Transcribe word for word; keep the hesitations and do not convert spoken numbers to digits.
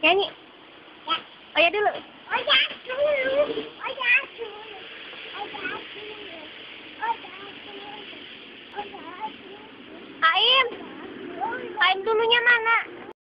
Nyanyi. Ya. Oh ya dulu. Oh ya dulu. Oh ya dulu. Oh ya dulu. Oh ya dulu. Oh ya dulu. Aim. Aim dulunya mana?